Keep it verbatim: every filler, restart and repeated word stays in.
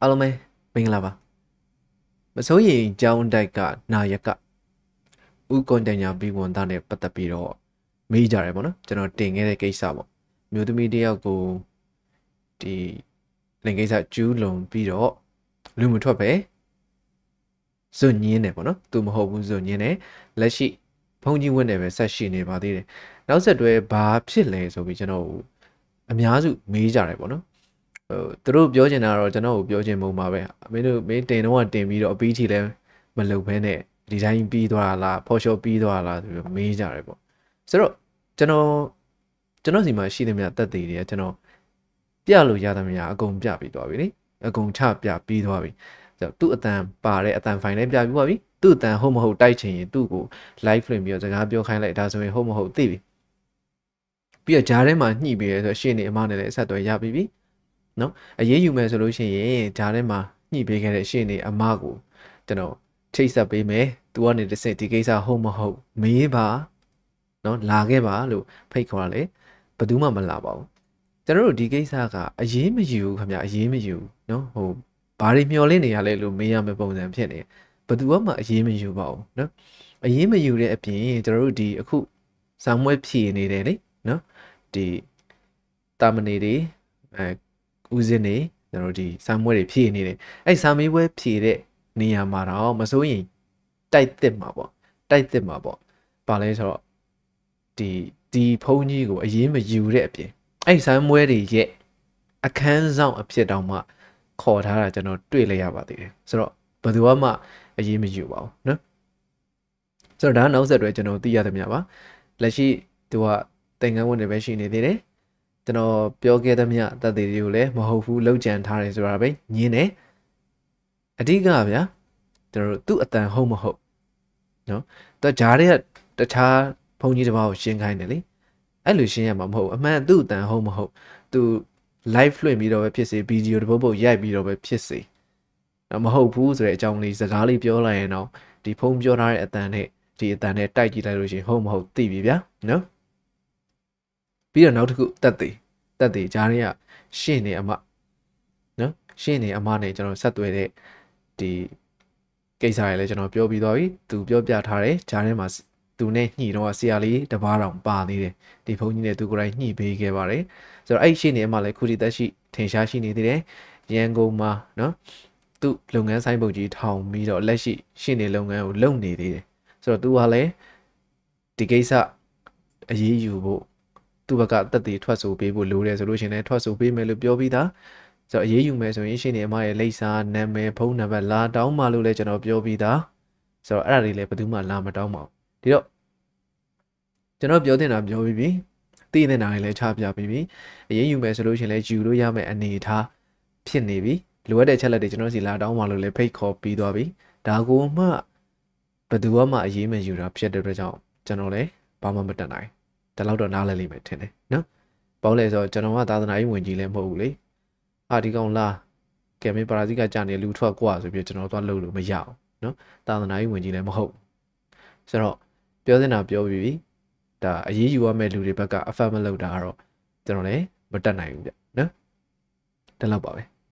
အားလုံးပဲမင်္ဂလာပါမစိုးရင်ကျောင်းတိုက်ကနာယကဥကွန်တညာပြီးဝန်သားနဲ့ပတ်သက်ပြီးတော့မေးကြတယ်ပေါ့နော်ကျွန်တော်တင်ခဲ့တဲ့ကိစ္စပေါ့မျိုးသမီးတယောက်ကိုဒီလင်ကိစ္စကျူးလွန်ပြီးတော့လူမထွက်ပဲဇွတ်ညင်းတယ်ပေါ့နော်သူမဟုတ်ဘူးဇွတ်ညင်းတယ်လက်ရှိဘုံကြီးဝတ်နေပဲဆက်ရှိနေပါသေးတယ်နောက်ဆက်တွဲဘာဖြစ်လဲဆိုပြီးကျွန်တော်အများစုမေးကြတယ်ပေါ့နော်ဟိုသူတို့ပြောချင်တာတော့ကျွန်တော်ကိုပြောချင်ပုံပါပဲမင်းတို့မင်းတင်တော့တင်ပြီးတော့အပီးချီလဲမလုပ်ဘဲနဲ့ဒီတိုင်းပြီးသွားတာလားဖော်ရှော်ပြီးသွားတာလားဆိုပြီးမေးကြတယ်ပေါ့ဆိုတော့ကျွန်တော်ကျွန်တော်စီမှာရှိသမျှတက်သေးတယ်ကျွန်တော်ပြလို့ရသမျှအကုန်ပြပြီးသွားပြီလေအကုန်ချပြပြီးသွားပြီဆိုတော့သူ့အတန်ပါတဲ့အတန်ဖိုင်လည်းပြပြီးသွားပြီသူ့အတန်ဟုတ်မဟုတ်တိုက်ချင်ရင်သူ့ကို live လွှင့်ပြီးတော့စကားပြောခိုင်းလိုက်ဒါဆိုရင်ဟုတ်မဟုတ်သိပြီပြီးတော့ဂျားထဲမှာညှိပြီးရဲဆိုရှင်းနေအမနဲ့လည်းအဆက်အသွယ်ရပြီးပြီနော်အရေးယူမယ်ဆိုလို့ရှိရင်ဂျားထဲမှာညှိပေးခဲ့တဲ့ရှင်းနေအမကိုကျွန်တော်ချိတ်ဆက်ပေးမယ်သူကနေတစ်စက်ဒီကိစ္စဟုတ်မဟုတ်မေးပါနော်လာခဲ့ပါလို့ဖိတ်ခေါ်ရလေဘယ်သူမှမလာပါဘူးကျွန်တော်တို့ဒီကိစ္စကအရေးမယူဘူးခင်ဗျအရေးမယူနော်ဟိုဘာတွေမျောလင့်နေရလဲလို့မေးရမယ့်ပုံစံဖြစ်နေဘယ်သူမှအရေးမယူပါဘူးနော်အရေးမယူတဲ့အပြင်ကျွန်တော်တို့ဒီအခုဇာမွဲဖြည့်နေတယ်လေနော်ဒီတာမဏေတွေအဲဦးစင်းနေကျွန်တော်ဒီဇာမွဲတွေဖြည့်နေတယ်အဲ့ဇာမေးပွဲဖြည့်တဲ့နေရာမှာတော့မစိုးရင်တိုက်တစ်မှာပေါ့တိုက်တစ်မှာပေါ့ပါလဲဆိုတော့ဒီဒီဖုန်းကြီးကိုအရေးမယူတဲ့အပြင်အဲ့ဇာမွဲတွေရဲ့အခန်းဆောင်အဖြစ်တောင်မှခေါ်ထားတာကျွန်တော်တွေ့လိုက်ရပါသေးတယ်ဆိုတော့ဘယ်သူမှအရေးမယူပါဘူးနော်ဆိုတော့ဒါနောက်ဆက်တွဲကျွန်တော်သိရသမျှပါလက်ရှိသူကတင်ငန်းဝင်နေပဲရှိနေသေးတယ်ကျွန်တော်ပြောခဲ့သမျှတသက်တွေကိုလည်းမဟုတ်ဘူးလောက်ကြံထားတယ်ဆိုတာပဲညင်းတယ်အဓိကဗျာကျွန်တော်သူ့အတန်ဟုတ်မဟုတ်နော်သူဂျားတွေကတခြားဘုံကြီးတစ်ပါးကိုရှင်းခိုင်းတယ်လေအဲ့လိုရှင်းရမှာမဟုတ်အမှန်သူ့အတန်ဟုတ်မဟုတ်သူ live လွှင့်ပြီးတော့ပဲဖြစ်စေဗီဒီယိုတစ်ပုဒ်ပုဒ်ရိုက်ပြီးတော့ပဲဖြစ်စေမဟုတ်ဘူးဆိုတဲ့အကြောင်းလေးစကားလေးပြောလိုက်ရင်တော့ဒီဖုန်းပြောထားတဲ့အတန်နဲ့ဒီအတန်နဲ့တိုက်ကြည့်လိုက်လို့ရှိရင်ဟုတ်မဟုတ်သိပြီဗျာနော်ပြီးတော့နောက်တစ်ခုတက်သေးတက်သေးဂျားတွေကရှင်းနေအမနော်ရှင်းနေအမနဲ့ကျွန်တော်ဆက်သွယ်တဲ့ဒီကိစ္စရလဲကျွန်တော်ပြောပြီးသွားပြီသူပြောပြထားတယ်ဂျားထဲမှာသူနဲ့ညှိတော့ဆရာလေးတပားတော်ပါသေးတယ်ဒီဖုန်းကြီးနဲ့သူကိုယ်တိုင်ညှိပေးခဲ့ပါတယ်ဆိုတော့အဲ့ရှင်းနေအမလဲခုဒီတက်ရှိထင်ရှားရှိနေသေးတယ်ရန်ကုန်မှာနော်သူ့လုပ်ငန်းဆိုင်ပုတ်ကြီးထောင်ပြီးတော့လက်ရှိရှင်းနေလုပ်ငန်းကိုလုပ်နေသေးတယ်ဆိုတော့သူကလည်းဒီကိစ္စအရေးယူဖို့သူ့ဘက်ကတက်တည်ထွက်ဆိုပေးဖို့လိုတယ်ဆိုလို့ရှိရင်လည်းထွက်ဆိုပေးမယ်လို့ပြောပြီးသားဆိုတော့အရေးယူမယ်ဆိုရင်ရှင်းနေအမရဲ့လိပ်စာနာမည်ဖုန်းနံပါတ်လာတောင်းမှလို့လည်းကျွန်တော်ပြောပြီးသားဆိုတော့အဲ့ဒါတွေလည်းဘယ်သူမှလာမတောင်းပါဘူးဒီတော့ကျွန်တော်ပြောတင်တာပြောပြီးပြီသိနေတာတွေလည်းချပြပြီးပြီအရေးယူမယ်ဆိုလို့ရှိရင်လည်းယူလို့ရမယ့်အနေအထားဖြစ်နေပြီလိုအပ်တဲ့ချက်လက်တွေကျွန်တော်စီလာတောင်းမှလို့လည်းဖိတ်ခေါ်ပြီးသွားပြီဒါကိုမှဘယ်သူမှအရေးမယူတာဖြစ်တဲ့အတွက်ကြောင့်ကျွန်တော်လည်းဘာမှမတတ်နိုင်ဒါတော့တော့နားလည်လိမ့်မယ်ထင်တယ်နော်ဘာလို့လဲဆိုတော့ကျွန်တော်ကသာသနာ့ရေးဝင်ကြီးလည်းမဟုတ်ဘူးလေအာဒီကောင်လာကဲမင်းပါရာဇိကကြာနေလူထွက်กว่าဆိုပြီးကျွန်တော်သွားလှုပ်လို့မရအောင်နော်သာသနာ့ရေးဝင်ကြီးလည်းမဟုတ်ဆိုတော့ပြောစင်တာပြောပြီးပြီဒါအရေးယူရမယ့်လူတွေဘက်ကအဖတ်မလုပ်တာကတော့ကျွန်တော်လည်းမတတ်နိုင်ဘူးဗျနော်ဒါတော့ပါပဲ